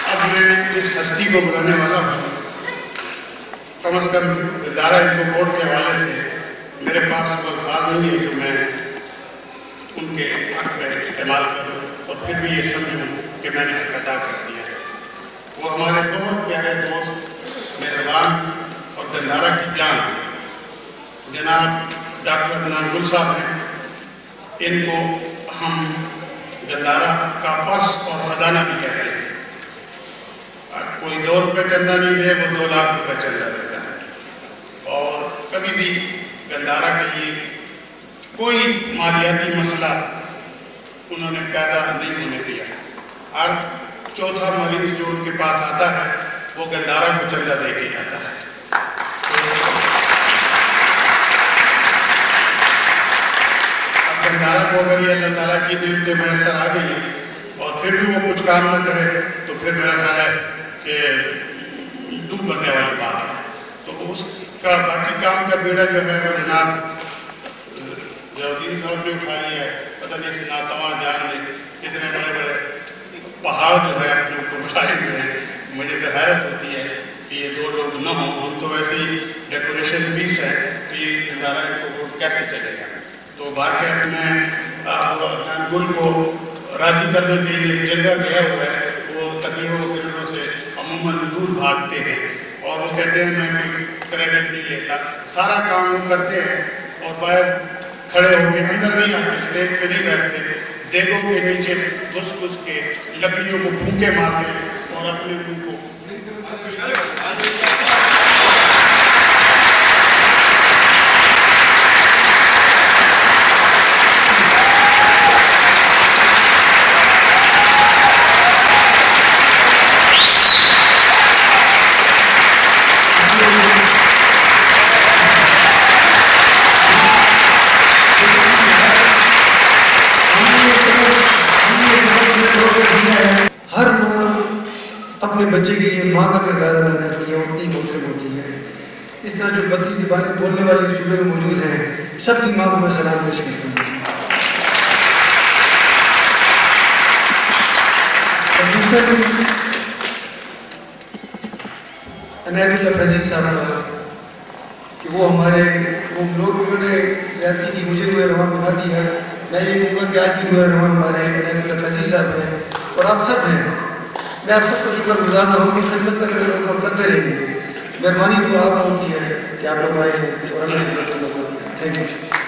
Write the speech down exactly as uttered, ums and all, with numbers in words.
اب میں اس ہستی کو بلانے والا ہوں. کم از کم ادارہ ان کو کوٹ کے حوالے سے میرے پاس وہ الفاظ نہیں ہے کہ میں ان کے حق میں استعمال کروں اور پھر بھی یہ سمجھوں کہ میں نے حق ادا کر دیا ہے. وہ ہمارے بہت پیارے دوست مہربان اور گندھارا کی جان جناب ڈاکٹر عدنان گل صاحب ہیں. ان کو ہم گندھارا کا پرس اور خزانہ بھی کہتے ہیں. کوئی دو روپے چندہ نہیں دے وہ دو لاکھ روپے چندہ دیتا ہے. اور کبھی بھی گندھارا کے لیے کوئی مالیاتی مسئلہ انہوں نے پیدا نہیں ہونے دیا. ہر چوتھا مریض جو ان کے پاس آتا ہے وہ گندھارا کو چندہ دے کے جاتا ہے. اب گندھارا کو اگر یہ اللہ تعالیٰ کی نعمتیں میسر آ گئی اور پھر بھی وہ کچھ کام نہ کرے تو پھر میرا خیال ہے کہ ڈوب مرنے والی بات ہے. تو اس کا باقی کام کا بیڑا جو ہے وہ جناب ضیاءالدین صاحب نے اٹھا لیا ہے. پتہ نہیں اس ناتواں جان نے کتنے بڑے بڑے پہاڑ جو ہے اپنے اوپر اٹھائے ہوئے ہیں. مجھے تو حیرت ہوتی ہے کہ یہ دو لوگ نہ ہوں. ہم تو ویسے ہی ڈیکوریشن پیس ہے تو یہ گندھارا کو کیسے چلے گا. تو باقی میں عدنان گل کو راضی کرنے کے لیے جگہ گیا ہوا ہے. وہ تقریروں وغیروں سے عموماً دور بھاگتے ہیں اور وہ کہتے ہیں میں کوئی کریڈٹ نہیں لیتا. سارا کام وہ کرتے ہیں اور باہر کھڑے ہو کے اندر نہیں آتے, اسٹیج پہ نہیں بیٹھتے, دیگوں کے نیچے گھس گھس کے لکڑیوں کو پھونکے مارتے اور اپنے منہ کو اپنے بچے کے لیے ماں کا کردار ادا کرتی ہے اور ایک محترم ہوتی ہے. اس طرح جو بتیس زبانیں بولنے والی صوبے میں موجود ہیں سب کی ماں کو میں سلام پیش کرتا ہوں. عنایت اللہ فیضی صاحب کا کہ وہ ہمارے وہ لوگ انہوں نے زیادتی کی مجھے جو ہے رواں بنا دی ہے. میں یہ کہوں گا کہ آج کی جو ہے رواں ہمارے عنایت اللہ فیضی صاحب ہیں اور آپ سب ہیں. میں آپ سب کو شکر گزار ہوں کہ خدمت کرنے لوگ ہم کرتے رہیں گے. مہربانی تو آپ لوگوں کی ہے کہ آپ لوگ آئے اور ہمیں خدمت کرنے کو. Thank you.